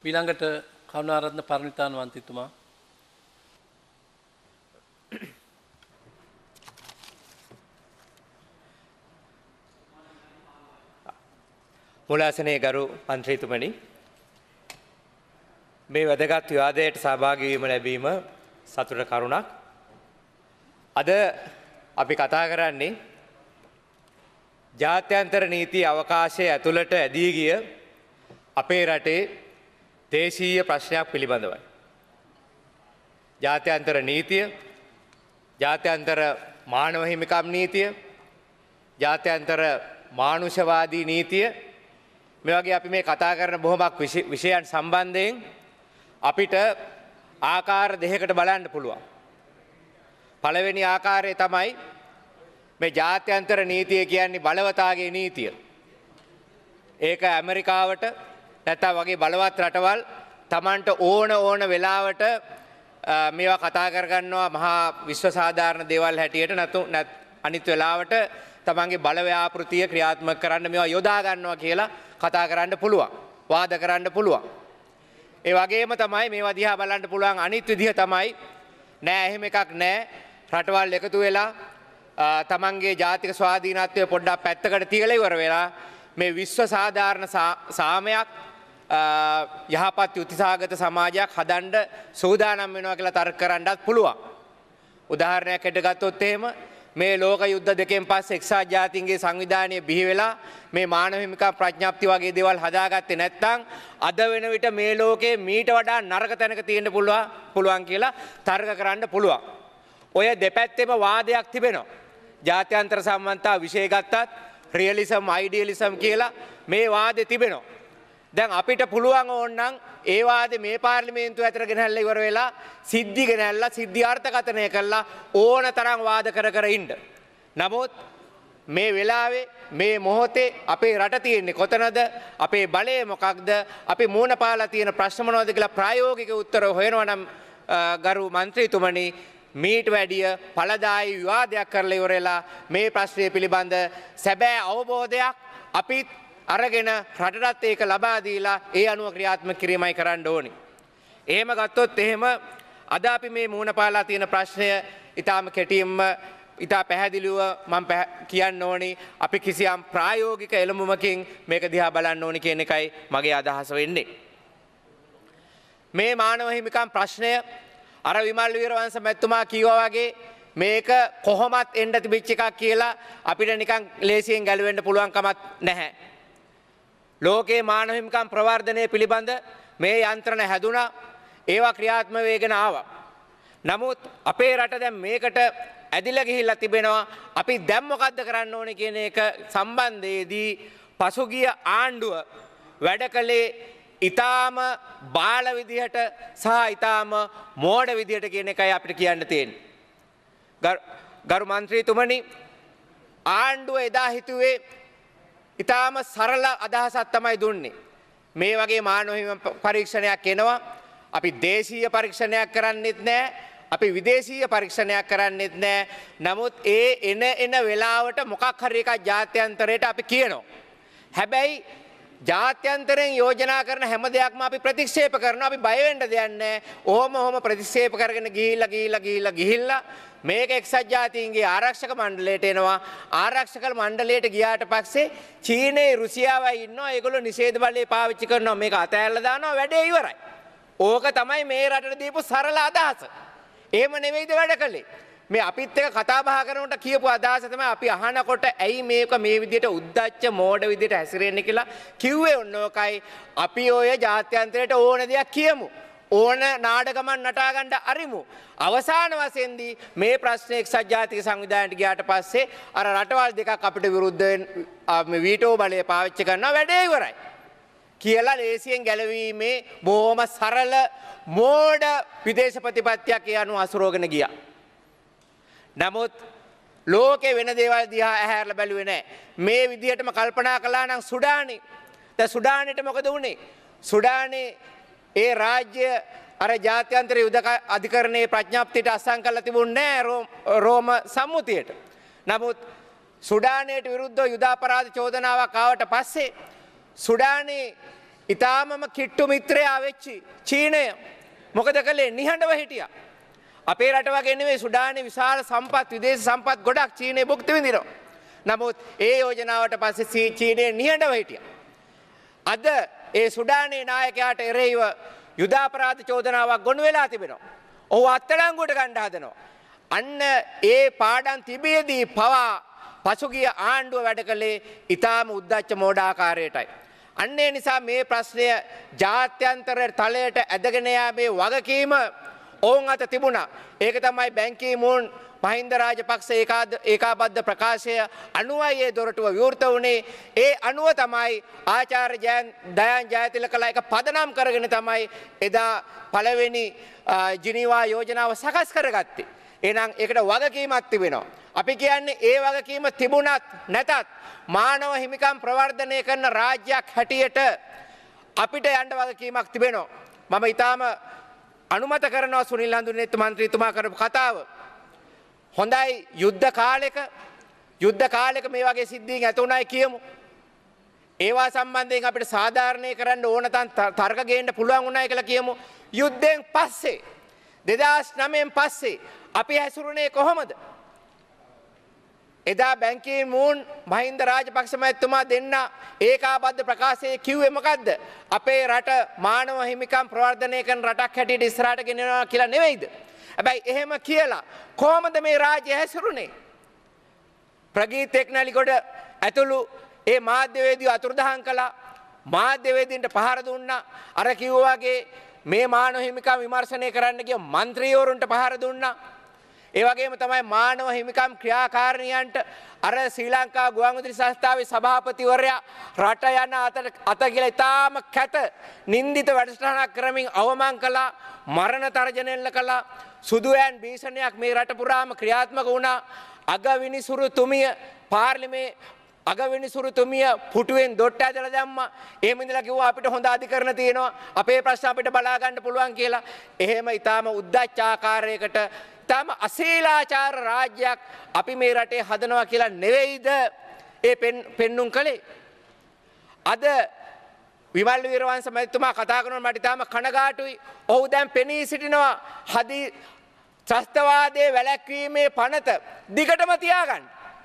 ඊළඟට කරුණාරත්න පරණිතාන මන්ත්‍රීතුමා. මුලාසනේ ගරු මන්ත්‍රීතුමනි, මේ වැදගත් විවාදයට සහභාගී වීම ලැබීම සතුට කරුණක්. අද අපි කතා කරන්නේ ජාත්‍යන්තර නීති අවකාශයේ ඇතුළට ඇදී ගිය අපේ රටේ දේශීය ප්‍රශ්නයක් පිළිබඳවයි. ජාත්‍යන්තර නීතිය, ජාත්‍යන්තර මානව හිමිකම් නීතිය, ජාත්‍යන්තර මානුෂවාදී නීතිය, මේ වගේ අපි මේ කතා කරන බොහොමක් විෂයන් සම්බන්ධයෙන් අපිට ආකාර දෙකකට බලන්න පුළුවන්. පළවෙනි ආකාරය තමයි මේ ජාත්‍යන්තර නීතිය කියන්නේ බලවතාගේ නීතිය. ඒක ඇමරිකාවට නැත්නම් වගේ බලවත් රටවල් Tamanට ඕන වෙලාවට මේවා කතා කරගන්නවා මහා විශ්ව සාධාරණ දේවල් හැටියට අනිත් වෙලාවට තමන්ගේ බල ව්‍යාපෘතිය ක්‍රියාත්මක කරන්න මේවා යොදා ගන්නවා කියලා කතා කරන්න පුළුවන්. වාද කරන්න පුළුවන්. ඒ වගේම තමයි මේවා දිහා බලන්න පුළුවන් අනිත් විදිහ තමයි නෑ එහෙම එකක් නෑ. රටවල් එකතු වෙලා තමන්ගේ ජාතික ස්වාධීනත්වය පොඩ්ඩක් පැත්තකට තියලා ඉවර වෙලා මේ විශ්ව සාධාරණ සාමයක් යහපත් යුතිසාගත සමාජයක් හදන්න සූදානම් වෙනවා කියලා තර්ක කරන්නත් පුළුවන්. උදාහරණයක් ගත්තොත් එහෙම මේ ලෝක යුද්ධ දෙකෙන් පස්සේ එක්සත් ජාතීන්ගේ සංවිධානය බිහි වෙලා මේ මානව හිමිකම් ප්‍රඥාප්ති වගේ දේවල් හදාගත්තේ නැත්නම් අද වෙන විට මේ ලෝකේ මීට වඩා නරක තැනක තියෙන්න පුළුවන් කියලා තර්ක කරන්න පුළුවන්. ඔය දෙපැත්තෙම වාදයක් තිබෙනවා. ජාත්‍යන්තර සම්බන්ධතා විෂය ගත්තත් රියලිසම් අයිඩියලිසම් කියලා මේ වාදේ තිබෙනවා. දැන් අපිට පුළුවන් ඕනනම් ඒ වාදේ මේ පාර්ලිමේන්තුව ඇතර ගෙනහැල්ලා ඉවර වෙලා සිද්ධි ගෙනහැල්ලා සිද්ධි අර්ථකථනය කළා ඕන තරම් වාද කර ඉන්න. නමුත් මේ වෙලාවේ මේ මොහොතේ අපේ රට තියෙන්නේ කොතනද? අපේ බලය මොකක්ද? අපි මූණ පාලා තියෙන ප්‍රශ්න මොනවද කියලා ප්‍රායෝගික උත්තර හොයනවා නම් ගරු මන්ත්‍රීතුමනි මීට වැඩිය ඵලදායී විවාදයක් කරලා ඉවරලා මේ ප්‍රශ්නය පිළිබඳ සැබෑ අවබෝධයක් අපිත් අරගෙන රටටත් ඒක ලබා දීලා ඒ අනුව ක්‍රියාත්මක කිරීමයි කරන්න ඕනි. එහෙම ගත්තොත් එහෙම අද අපි මේ මූණ පාලා තියෙන ප්‍රශ්නය ඊටාම කෙටියෙන්ම ඊටා පැහැදිලිව මම කියන්න ඕනි අපි කිසියම් ප්‍රායෝගික එළඹුමකින් මේක දිහා බලන්න ඕනි කියන එකයි මගේ අදහස වෙන්නේ. මේ මානව හිමිකම් ප්‍රශ්නය අර විමල් වීරවංශ මැතිතුමා කිව්වා වගේ මේක කොහොමත් එන්න තිබිච්ච එකක් කියලා අපිට නිකන් ලේසියෙන් ගැලවෙන්න පුළුවන් කමක් නැහැ. ලෝකේ මානව හිමිකම් ප්‍රවර්ධනය පිළිබඳ මේ යන්ත්‍රණ හැදුනා. ඒවා ක්‍රියාත්මක වෙගෙන ආවා. නමුත් අපේ රට දැන් මේකට ඇදිලා ගිහිල්ලා තිබෙනවා. අපි දැන් මොකද්ද කරන්න ඕනේ කියන එක සම්බන්ධයේදී පසුගිය ආණ්ඩුව වැඩ කළේ ඊටාම බාල විදිහට සහ ඊටාම මෝඩ විදිහට කියන එකයි අපිට කියන්න තියෙන්නේ. ගරු මන්ත්‍රීතුමනි ආණ්ඩුව එදා හිතුවේ ඊටාම සරල අදහසක් තමයි දුන්නේ. මේ වගේ මානව හිමිකම් පරීක්ෂණයක් එනවා. අපි දේශීය පරීක්ෂණයක් කරන්නෙත් නැහැ. අපි විදේශීය පරීක්ෂණයක් කරන්නෙත් නැහැ. නමුත් ඒ එන වෙලාවට මොකක් හරි එකක් ජාත්‍යන්තරයට අපි කියනවා. හැබැයි ජාත්‍යන්තරයෙන් යෝජනා කරන හැම දෙයක්ම අපි ප්‍රතික්ෂේප කරනවා. අපි බය වෙන්න දෙයක් නැහැ. ඔහොම ප්‍රතික්ෂේප කරගෙන ගිහිල්ලා මේක එක්සත් ජාතීන්ගේ ආරක්ෂක මණ්ඩලයට එනවා. ආරක්ෂක මණ්ඩලයට ගියාට පස්සේ චීනයේ රුසියාවයි ඉන්නවා. ඒගොල්ලෝ නිෂේධ බලය පාවිච්චි කරනවා. මේක අතෑරලා දානවා. වැඩේ ඉවරයි. ඕක තමයි මේ රටට දීපු සරල අදහස. එහෙම නෙවෙයිද වැඩ කළේ? මේ අපිත් එක්ක කතා බහ කරනකොට කියපු අදහස තමයි අපි අහනකොට ඇයි මේක මේ විදිහට උද්දච්ච මෝඩ විදිහට හැසිරෙන්නේ කියලා කිව්වේ ඕනෝකයි. අපි ඔය ජාත්‍යන්තරයට ඕන දෙයක් කියමු. ඕන නාඩගමක් නටා ගන්න අරිමු. අවසාන වශයෙන්දී මේ ප්‍රශ්නේ එක්සත් ජාතික සංවිධානයට ගියාට පස්සේ අර රටවල් දෙකක් අපිට විරුද්ධ වෙන වීටෝ බලය පාවිච්චි කරනවා වැඩේ ඉවරයි. කියලා ලේසියෙන් ගැලවීමේ බොහොම සරල මෝඩ විදේශ ප්‍රතිපත්තියක් ඒ අනුව අසුරෝගෙන ගියා. නමුත් ලෝකේ වෙන දේවල් දිහා ඇහැරලා බැලුවේ නැහැ. මේ විදිහටම කල්පනා කළා නම් සුඩානේ. දැන් සුඩානේට මොකද වුනේ? සුඩානේ ඒ රාජ්‍ය අර ජාත්‍යන්තර යුද අධිකරණයේ ප්‍රඥාප්තියට අසං කරලා තිබුණේ නැහැ රෝම සම්මුතියට. නමුත් සුඩානයට විරුද්ධව යුද අපරාධ චෝදනාවක් ආවට පස්සේ සුඩානේ ඊටාමම කිට්ටු මිත්‍රයා වෙච්චි චීනය මොකද කළේ? නිහඬව හිටියා. අපේ රට වගේ නෙවෙයි සුඩානයේ විශාල සම්පත් විදේශ සම්පත් ගොඩක් චීනය භුක්ති විඳිනවා. නමුත් ඒ යෝජනාවට පස්සේ චීනය නිහඬව හිටියා. අද ඒ සුඩානයේ නායකයාට එරෙහිව යුදාපරාධ චෝදනාවක් ගොනු වෙලා තිබෙනවා. ඔහු අත්අඩංගුවට ගන්න හදනවා. අන්න ඒ පාඩම් තිබියදී පවා පසුගිය ආණ්ඩුව වැඩ කළේ ඊටාම උද්දච්ච මෝඩාකාරයටයි. අන්න ඒ නිසා මේ ප්‍රශ්නය ජාත්‍යන්තර තලයට ඇදගෙන යාමේ වගකීම ඔවුන් අත තිබුණා. ඒක තමයි බැංකී මූන් මහින්ද රාජපක්ෂ ඒකාබද්ධ ප්‍රකාශය අනුවයි ඒ දොරටුව විවෘත වුණේ. ඒ අනුව තමයි ආචාර්ය දයන් ජයතිලකලා එක පදනම් කරගෙන තමයි එදා පළවෙනි ජිනීවා යෝජනාව සකස් කරගත්තේ. එහෙනම් ඒකට වගකීමක් තිබෙනවා. අපි කියන්නේ ඒ වගකීම තිබුණත් නැතත් මානව හිමිකම් ප්‍රවර්ධනය කරන රාජ්‍යයක් හැටියට අපිට යන්න වගකීමක් තිබෙනවා. මම ඊටාම අනුමත කරනවා සුනිල් හඳුනේත් මන්ත්‍රීතුමා කරපු කතාව. හොඳයි යුද්ධ කාලෙක මේ වගේ සිද්ධීන් ඇති උනායි කියමු. ඒවා සම්බන්ධයෙන් අපිට සාධාරණය කරන්න ඕන තර්ක ගේන්න පුළුවන් උනායි කියලා කියමු. යුද්ධයෙන් පස්සේ 2009න් පස්සේ අපි හැසිරුණේ කොහොමද? එදා බැංකී මූන් මහින්ද රාජපක්ෂ මහත්මයා දෙන්න ඒකාබද්ධ ප්‍රකාශයේ කිව්වේ මොකද්ද? අපේ රට මානව හිමිකම් ප්‍රවර්ධනය කරන රටක් හැටියට ඉස්සරහට ගෙනියනවා කියලා නෙවෙයිද? හැබැයි එහෙම කියලා කොහොමද මේ රාජ්‍ය හැසිරුණේ? ප්‍රගීත් එක්නලිගොඩ ඇතුළු ඒ මාධ්‍යවේදියෝ අතුරුදහන් කළා. මාධ්‍යවේදීන්ට පහර දුන්නා. අර කිව්වා වගේ මේ මානව හිමිකම් විමර්ශනය කරන්න ගිය മന്ത്രിවරුන්ට පහර දුන්නා. ඒ වගේම තමයි මානව හිමිකම් ක්‍රියාකාරණියන්ට අර ශ්‍රී ලංකා ගුවන්විදුලි සංස්ථාවේ සභාපතිවරයා රට යන අත කියලා ඉතාම කැත නින්දිත වැඩසටහනක් කරමින් අවමන් කළා. මරණ තර්ජනයල කළා. සුදුයන් භීෂණයක් මේ රට පුරාම ක්‍රියාත්මක වුණා. අගවිනිසුරු තුමිය පාර්ලිමේ අගවිනිසුරු තුමිය පුටුවෙන් දොට්ට ඇදලා දැම්මා. එහෙම ඉඳලා කිව්වා අපිට හොඳ අධිකරණ තියෙනවා. අපේ ප්‍රශ්න අපිට බලා ගන්න පුළුවන් කියලා. එහෙම ඊටාම උද්දච්ච ආකාරයකට ඊටාම අශීලාචාර රාජ්‍යයක් අපි මේ රටේ හදනවා කියලා නෙවෙයිද ඒ පෙන්නුම් කළේ. අද විමල් වීරවංශ මහත්මයා කතා කරනවා මට ඊටාම කනගාටුයි. ඔහු දැන් පෙනී සිටිනවා ත්‍රස්තවාදයේ වැළැක්වීමේ පනත දිගටම තියාගන්න.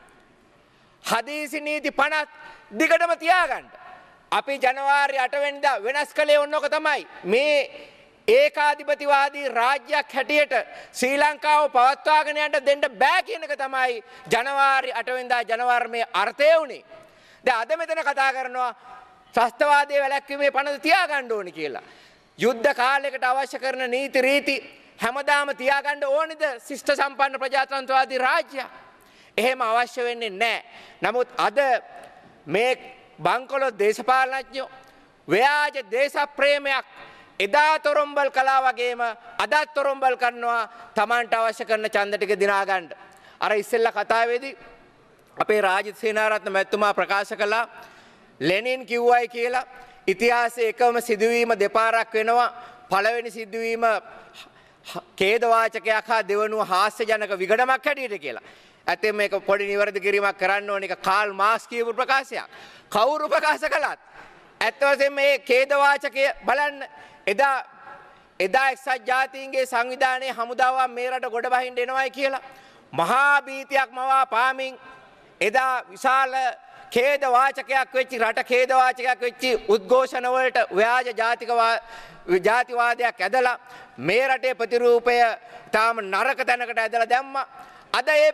හදීසි නීති පනත් දිගටම තියාගන්න. අපි ජනවාරි 8 වෙනිදා වෙනස් කළේ ඔන්නෝක තමයි. මේ ඒකාධිපතිවාදී රාජ්‍යයක් හැටියට ශ්‍රී ලංකාව පවත්වාගෙන යන්න දෙන්න බෑ කියන එක තමයි ජනවාරි 8 වෙනිදා ජනවාරමේ අර්ථය උනේ. දැන් අද මෙතන කතා කරනවා ත්‍රස්තවාදයේ වැළැක්වීමේ පනත තියාගන්න ඕනි කියලා. යුද්ධ කාලයකට අවශ්‍ය කරන නීති රීති හැමදාම තියාගන්න ඕනිද ශිෂ්ට සම්පන්න ප්‍රජාතන්ත්‍රවාදී රාජ්‍යයක්? එහෙම අවශ්‍ය වෙන්නේ නැහැ. නමුත් අද මේ බංකොලොත් දේශපාලනඥයෝ ව්‍යාජ දේශප්‍රේමයක් එදා තොරම්බල් කළා වගේම අදත් තොරම්බල් කරනවා Tamanට අවශ්‍ය කරන ඡන්ද ටික දිනා ගන්න. අර ඉස්සෙල්ලා කතාවේදී අපේ රාජිත් සේනාරත්න මැතිතුමා ප්‍රකාශ කළා ලෙනින් කිව්වයි කියලා ඉතිහාසයේ එකම සිදුවීම දෙපාරක් වෙනවා. පළවෙනි සිදුවීම ඛේදවාචකයක් හා දෙවනුව හාස්‍යජනක විගඩමක් හැටියට කියලා. ඇත්තෙන් මේක පොඩි නිවැරදි කිරීමක් කරන්න ඕන. ඒක කාල් මාක්ස් කියපු ප්‍රකාශයක්. කවුරු ප්‍රකාශ කළත් ඇත්ත වශයෙන්ම මේ ඛේදවාචකය බලන්න එදා එක්සත් ජාතීන්ගේ සංවිධානයේ හමුදාවන් මේ රට ගොඩ බහින්න එනවයි කියලා මහා භීතියක් මවා පාමින් එදා විශාල ඛේදවාචකයක් වෙච්චි රට ඛේදවාචකයක් වෙච්චි උද්ඝෝෂණ වලට ව්‍යාජ ජාතිවාදයක් ඇදලා මේ රටේ ප්‍රතිරූපය තාම නරක තැනකට ඇදලා දැම්මා. අද ඒ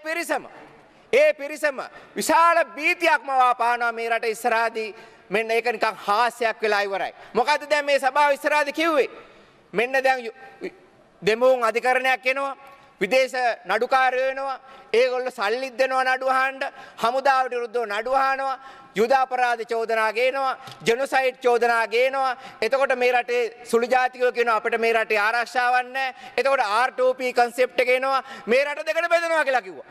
පිරිසම විශාල භීතියක් මවා පානවා මේ රට ඉස්සරහදී. මෙන්න ඒක නිකන් හාස්‍යයක් වෙලා ඉවරයි. මොකද්ද දැන් මේ සභාව ඉස්සරහදී කිව්වේ? මෙන්න දැන් දෙමුන් අධිකරණයක් එනවා. විදේශ නඩුකාරයෝ එනවා. ඒගොල්ලෝ සල්ලි දෙනවා නඩුව අහන්න. හමුදාවට විරුද්ධව නඩුව අහනවා. යුද අපරාධ චෝදනා ගේනවා. ජෙනොසයිඩ් චෝදනා ගේනවා. එතකොට මේ රටේ සුළු ජාතිකයෝ කියනවා අපිට මේ රටේ ආරක්ෂාවක් නැහැ. එතකොට R2P concept එක එනවා. මේ රට දෙකට බෙදනවා කියලා කිව්වා.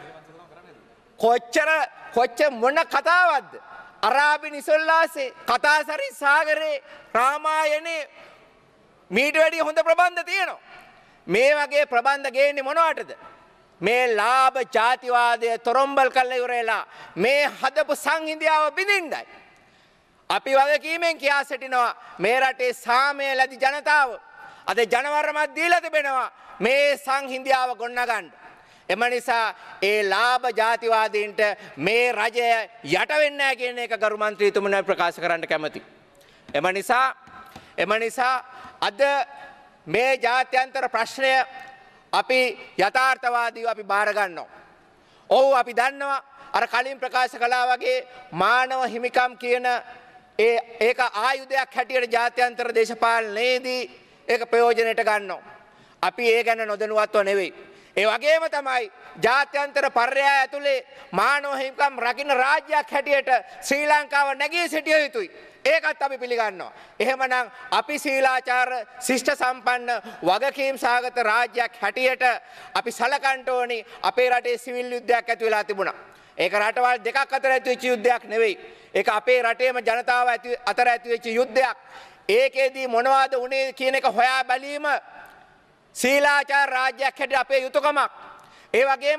කොච්චර මොන කතාවක්ද? අරාබි නිසල්ලාසේ කතාසරි සාගරේ රාමායනේ මීට වැඩි හොඳ ප්‍රබන්ධ තියෙනවා. මේ වගේ ප්‍රබන්ධ ගේන්නේ මොනවටද? මේ ලාභ ජාතිවාදය තොරම්බල් කරලා ඉවරලා මේ හදපු සංහිඳියාව බිඳින්නයි. අපි වගකීමෙන් කියා සිටිනවා මේ රටේ සාමය ලැබි ජනතාව අද ජනවරමක් දීලා තිබෙනවා මේ සංහිඳියාව ගොඩනගන්න. එම නිසා ඒ ලාභ ජාතිවාදීන්ට මේ රජය යට වෙන්නේ නැහැ කියන එක ගරු මන්ත්‍රීතුමනි ප්‍රකාශ කරන්න කැමැති. එම නිසා අද මේ ජාත්‍යන්තර ප්‍රශ්නය අපි යථාර්ථවාදීව අපි බාර ගන්නවා. ඔව් අපි දන්නවා අර කලින් ප්‍රකාශ කළා වගේ මානව හිමිකම් කියන ඒක ආයුධයක් හැටියට ජාත්‍යන්තර දේශපාලනයේදී ඒක ප්‍රයෝජනයට ගන්නවා. අපි ඒ ගැන නොදැනුවත්ව නෙවෙයි. ඒ වගේම තමයි ජාත්‍යන්තර පර්යාය ඇතුලේ මානව හිමිකම් රකින්න රාජ්‍යයක් හැටියට ශ්‍රී ලංකාව නැගී සිටිය යුතුයි. ඒකත් අපි පිළිගන්නවා. එහෙමනම් අපි සීලාචාර ශිෂ්ට සම්පන්න වගකීම් සහගත රාජ්‍යයක් හැටියට අපි සලකන්න ඕනි අපේ රටේ සිවිල් යුද්ධයක් ඇති වෙලා තිබුණා. ඒක රටවල් දෙකක් අතර ඇති වෙච්ච යුද්ධයක් නෙවෙයි. ඒක අපේ රටේම ජනතාව අතර ඇති වෙච්ච යුද්ධයක්. ඒකෙදී මොනවද උනේ කියන එක හොයා බැලීම සීලාචාර රාජ්‍යයක් හැටියට අපේ යුතුයකමක්. ඒ වගේම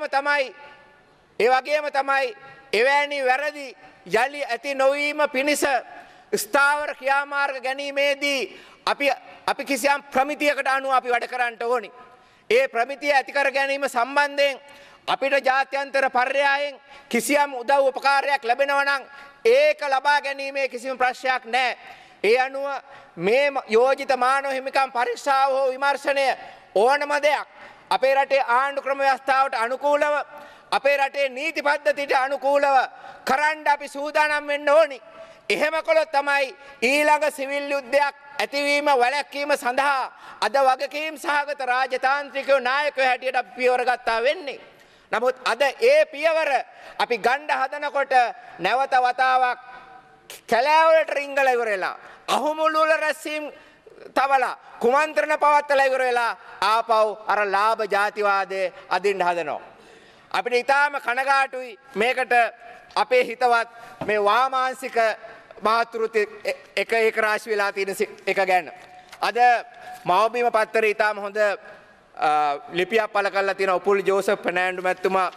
තමයි එවැනි වැරදි යලි ඇති නොවීම පිණිස ස්ථාවර ක්‍රියාමාර්ග ගැනීමේදී අපි කිසියම් ප්‍රමිතියකට අනුව අපි වැඩ කරන්න ඕනි. ඒ ප්‍රමිතිය ඇති කර ගැනීම සම්බන්ධයෙන් අපිට ජාත්‍යන්තර පර්යායෙන් කිසියම් උදව් උපකාරයක් ලැබෙනවා නම් ඒක ලබා ගැනීමේ කිසිම ප්‍රශ්නයක් නැහැ. ඒ අනුව මේ යෝජිත මානව හිමිකම් පරීක්ෂාව හෝ විමර්ශනය ඕනම දෙයක් අපේ රටේ ආණ්ඩු ක්‍රම ව්‍යවස්ථාවට අනුකූලව අපේ රටේ නීති පද්ධතියට අනුකූලව කරන්න අපි සූදානම් වෙන්න ඕනි. එහෙම කළොත් තමයි ඊළඟ සිවිල් යුද්ධයක් ඇතිවීම වැළැක්වීම සඳහා අද වගකීම් සහගත රාජතාන්ත්‍රිකයෝ නායකයෝ හැටියට අපි පියවර ගත්තා වෙන්නේ. නමුත් අද ඒ පියවර අපි ගන්න හදනකොට නැවත වතාවක් කැලෑවලට රිංගලා ඉවරලා අහුමුළු වල රැස්වීම් තවලා කුමන්ත්‍රණ පවත්වලා ඉවරලා ආපහු අර ලාභ ජාතිවාදයේ අදින්න හදනවා. අපිට ඊටාම කනගාටුයි මේකට අපේ හිතවත් මේ වාමාංශික මාතෘත්‍ය එක රාශි වෙලා තියෙන එක ගැන. අද මවබිම පත්තරේ ඊටාම හොඳ ලිපියක් පළ කරලා තියෙනවා උපුල් ජෝසප් ෆර්නෑන්ඩෝ මැතිතුමා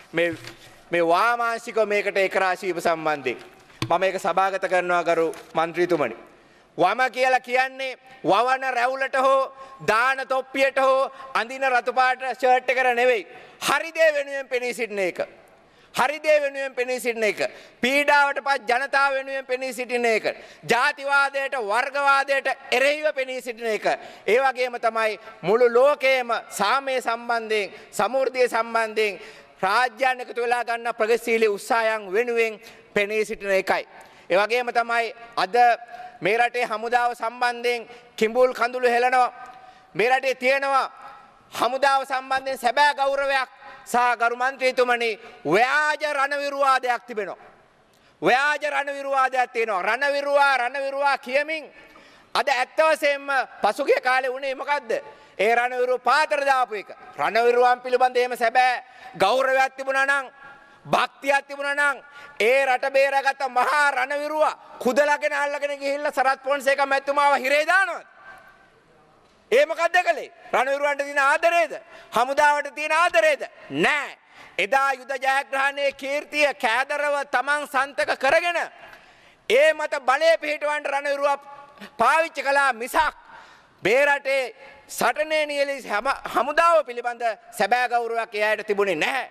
මේ වාමාංශික මේකට එක රාශි වීම සම්බන්ධයෙන්. මම ඒක සභාගත කරනවා ගරු මන්ත්‍රීතුමනි. වම කියලා කියන්නේ වවන රැවුලට හෝ දාන තොප්පියට හෝ අඳින රතු පාට ෂර්ට් එකට නෙවෙයි. හරි දේ වෙනුවෙන් පෙනී සිටින එක. හරි දේ වෙනුවෙන් පෙනී සිටින එක. පීඩාවටපත් ජනතාව වෙනුවෙන් පෙනී සිටින එක. ජාතිවාදයට වර්ගවාදයට එරෙහිව පෙනී සිටින එක. ඒ වගේම තමයි මුළු ලෝකයේම සාමය සම්බන්ධයෙන් සමෘද්ධිය සම්බන්ධයෙන් රාජ්‍යයන් එකතු වෙලා ගන්න ප්‍රගතිශීලී උත්සාහයන් වෙනුවෙන් පෙනී සිටින එකයි. ඒ වගේම තමයි අද මේ රටේ හමුදාව සම්බන්ධයෙන් කිඹුල් කඳුළු හෙලනවා. මේ රටේ තියෙනවා හමුදාව සම්බන්ධයෙන් සැබෑ ගෞරවයක් සහ ගරු මන්ත්‍රීතුමනි ව්‍යාජ රණවිරුවාදයක් තිබෙනවා. ව්‍යාජ රණවිරුවාදයක් තියෙනවා. රණවිරුවා කියමින් අද ඇත්ත වශයෙන්ම පසුගිය කාලේ වුණේ මොකද්ද? ඒ රණවිරුව පාතර දාපු එක. රණවිරුවන් පිළිබඳ එහෙම සැබෑ ගෞරවයක් තිබුණා නම් භක්තියක් තිබුණා නම් ඒ රට බේරගත්ත මහා රණවිරුවා කුදලගෙන අල්ලගෙන ගිහිල්ලා සරත් පොන්සේකා මැතිතුමාව හිරේ දානවද? ඒ මොකද්ද කළේ? රණවිරුවන්ට තියෙන ආදරේද? හමුදාවට තියෙන ආදරේද? නෑ. එදා යුද ජයග්‍රහණයේ කීර්තිය කෑදරව තමන් සන්තක කරගෙන ඒ මත බලය පිහිටවන්න රණවිරුවා පාවිච්චි කළා මිසක් මේ රටේ සටනේ නියැලී හමුදාව පිළිබඳ සැබෑ ගෞරවයක් එයාට තිබුණේ නැහැ.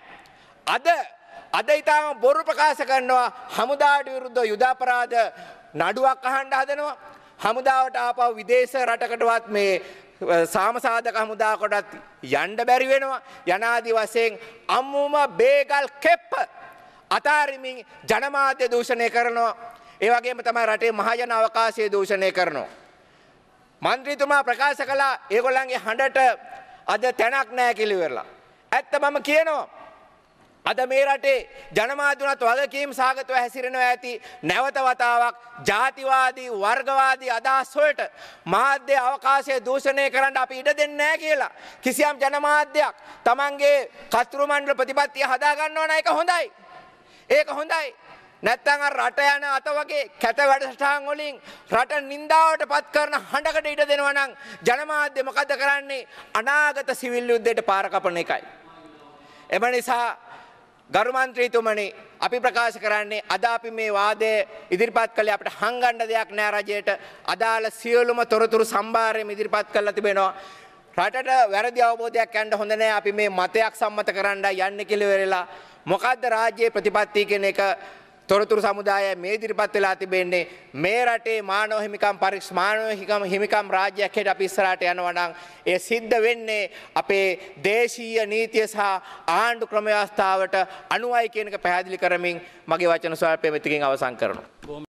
අද ඊටම බොරු ප්‍රකාශ කරනවා හමුදාවට විරුද්ධ යුද අපරාධ නඩුවක් අහන්න හදනවා. හමුදාවට ආපහු විදේශ රටකටවත් මේ සාමසාධක හමුදාවකටත් යන්න බැරි වෙනවා. යනාදී වශයෙන් අම්මුම බේගල් කෙප්ප අතාරිමින් ජනමාධ්‍ය දූෂණය කරනවා. ඒ වගේම තමයි රටේ මහජන අවකාශය දූෂණය කරනවා. මන්ත්‍රීතුමා ප්‍රකාශ කළා ඒගොල්ලන්ගේ හඬට අද තැනක් නැහැ කියලා ඉවරලා. ඇත්ත මම කියනවා අද මේ රටේ ජනමාධ්‍යුණත් වගකීම් සාගතව හැසිරෙනවා ඇති නැවත වතාවක් ජාතිවාදී වර්ගවාදී අදහස් වලට මාධ්‍ය අවකාශය දූෂණය කරන්න අපි ඉඩ දෙන්නේ නැහැ කියලා කිසියම් ජනමාධ්‍යයක් Tamanගේ කතුරු මණ්ඩල ප්‍රතිපත්තිය හදා ගන්නවා නම් ඒක හොඳයි. ඒක හොඳයි. නැත්තම් අර රට යන අත වගේ කැත වැඩසටහන් වලින් රට නින්දාවට පත් කරන හඬකට ඉඩ දෙනවා නම් ජනමාධ්‍ය මොකද කරන්නේ? අනාගත සිවිල් යුද්ධයට පාර කපන එකයි. එම නිසා ගරු මන්ත්‍රීතුමනි අපි ප්‍රකාශ කරන්නේ අද අපි මේ වාදය ඉදිරිපත් කළේ අපිට හංගන්න දෙයක් නෑ රජයට අදාළ සියලුම තොරතුරු සම්භාරයෙන් ඉදිරිපත් කරලා තිබෙනවා රටට වැරදි අවබෝධයක් යන්න හොඳ නෑ අපි මේ මතයක් සම්මත කරන්න යන්නේ කියලා වෙරලා මොකද්ද රාජ්‍යයේ ප්‍රතිපත්තිය කියන එක තොරතුරු සමුදාය මේ ඉදිරිපත් වෙලා තිබෙන්නේ මේ රටේ මානව හිමිකම් රාජ්‍යයක් හැට අපි ඉස්සරහට යනවා නම් ඒ සිද්ධ වෙන්නේ අපේ දේශීය නීතිය සහ ආණ්ඩු ක්‍රම ව්‍යවස්ථාවට අනුවයි කියන එක පැහැදිලි කරමින් මගේ වචන ස්වල්පය මෙතකින් අවසන් කරනවා